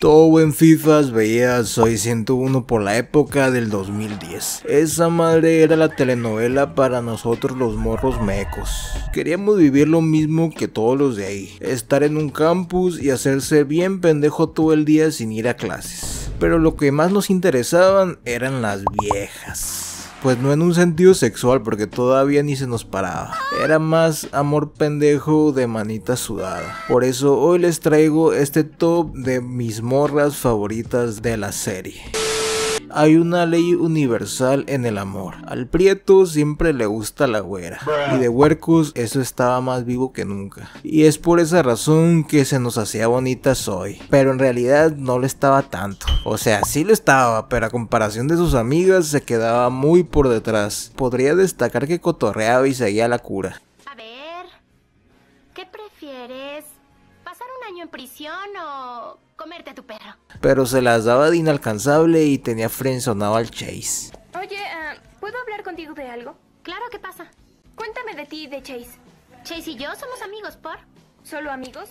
Todo buen FIFAs veía Soy 101 por la época del 2010. Esa madre era la telenovela para nosotros los morros mecos. Queríamos vivir lo mismo que todos los de ahí. Estar en un campus y hacerse bien pendejo todo el día sin ir a clases. Pero lo que más nos interesaban eran las viejas. Pues no en un sentido sexual, porque todavía ni se nos paraba. Era más amor pendejo de manita sudada. Por eso hoy les traigo este top de mis morras favoritas de la serie. Hay una ley universal en el amor. Al prieto siempre le gusta la güera. Y de huercos eso estaba más vivo que nunca. Y es por esa razón que se nos hacía bonita Zoe. Pero en realidad no lo estaba tanto. O sea, sí lo estaba, pero a comparación de sus amigas se quedaba muy por detrás. Podría destacar que cotorreaba y seguía la cura. A ver, ¿qué prefieres? ¿Pasar un año en prisión o comerte a tu perro? Pero se las daba de inalcanzable y tenía frenzonado al Chase. Oye, ¿puedo hablar contigo de algo? Claro, ¿qué pasa? Cuéntame de ti y de Chase. Chase y yo somos amigos, ¿por? ¿Solo amigos?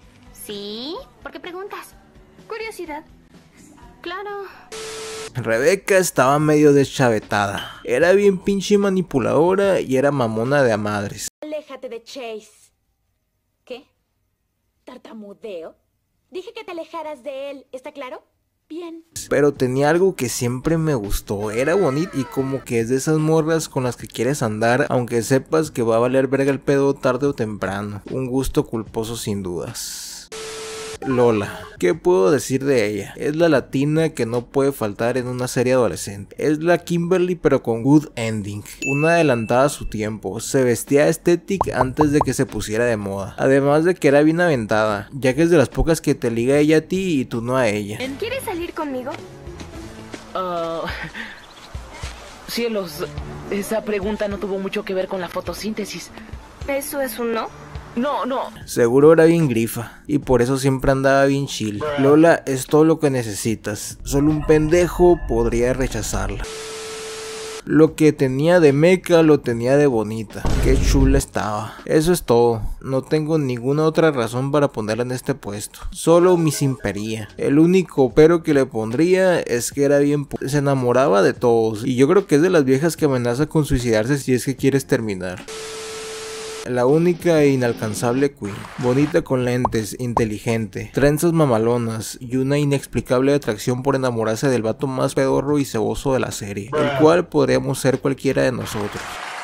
Sí, ¿por qué preguntas? Curiosidad. Claro. Rebeca estaba medio deschavetada. Era bien pinche manipuladora y era mamona de a madres. Aléjate de Chase. ¿Qué? ¿Tartamudeo? Dije que te alejaras de él, ¿está claro? Bien. Pero tenía algo que siempre me gustó, era bonita y como que es de esas morras con las que quieres andar, aunque sepas que va a valer verga el pedo tarde o temprano. Un gusto culposo sin dudas. Lola, ¿qué puedo decir de ella? Es la latina que no puede faltar en una serie adolescente. Es la Kimberly pero con good ending. Una adelantada a su tiempo. Se vestía estética antes de que se pusiera de moda. Además de que era bien aventada, ya que es de las pocas que te liga ella a ti y tú no a ella. ¿Quieres salir conmigo? Cielos, esa pregunta no tuvo mucho que ver con la fotosíntesis. ¿Eso es un no? No. Seguro era bien grifa y por eso siempre andaba bien chill. Lola es todo lo que necesitas. Solo un pendejo podría rechazarla. Lo que tenía de meca lo tenía de bonita. Qué chula estaba. Eso es todo. No tengo ninguna otra razón para ponerla en este puesto. Solo mi simpería. El único pero que le pondría es que era bien se enamoraba de todos. Y yo creo que es de las viejas que amenaza con suicidarse si es que quieres terminar. La única e inalcanzable Queen, bonita con lentes, inteligente, trenzas mamalonas y una inexplicable atracción por enamorarse del vato más pedorro y ceboso de la serie, el cual podríamos ser cualquiera de nosotros.